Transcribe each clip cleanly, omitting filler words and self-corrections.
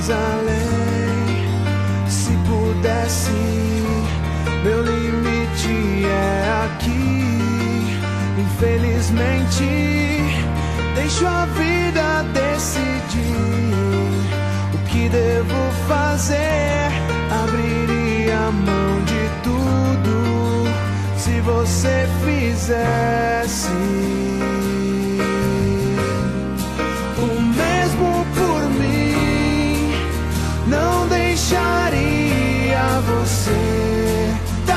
mais além. Se pudesse, meu limite é aqui. Infelizmente, deixo a vida decidir o que devo fazer. Abriria mão de tudo se você fizesse o mesmo por mim. Não deixaria você.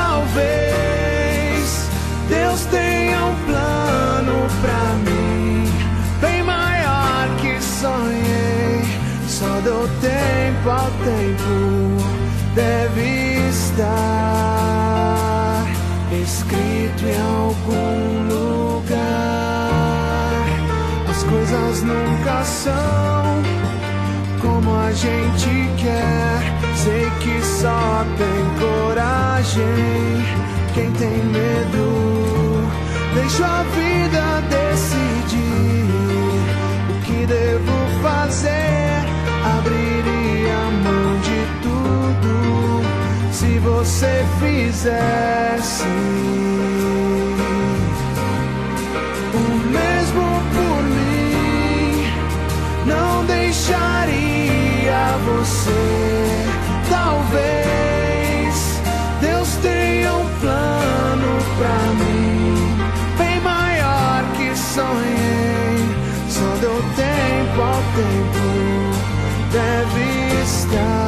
Talvez Deus tenha um plano pra mim, bem maior que sonhei. Só dou tempo ao tempo. Deve estar escrito em algum lugar. As coisas nunca são como a gente quer. Sei que só tem coragem quem tem medo. Deixo a vida decidir o que devo fazer. Abriria mão de tudo se você fizesse o mesmo por mim. Não deixaria você. Talvez Deus tenha um plano pra mim, bem maior que sonhei. Só deu tempo ao tempo. Deve estar